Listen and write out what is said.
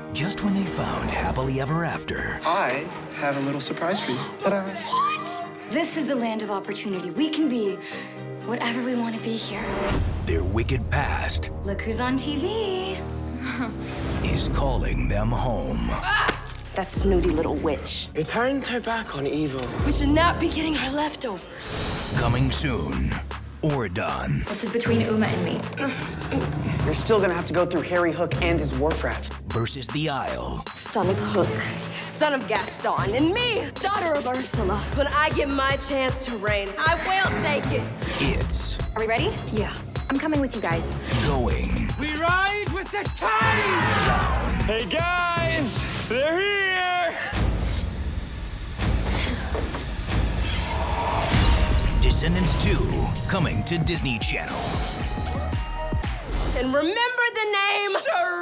Just when they found happily ever after, I have a little surprise for you. Ta-da. What? This is the land of opportunity. We can be whatever we want to be here. their wicked past Look who's on TV. is calling them home. That snooty little witch. It turned her back on evil. We should not be getting our leftovers. Coming soon, Oridon This is between Uma and me. You're still gonna have to go through Harry Hook and his wharf rats. versus the Isle. Son of Hook, son of Gaston, and me, daughter of Ursula. When I get my chance to reign, I will take it. It's Are we ready? Yeah. I'm coming with you guys. going We ride with the tide! down. Hey guys, they're here! Descendants 2, coming to Disney Channel. And remember the name...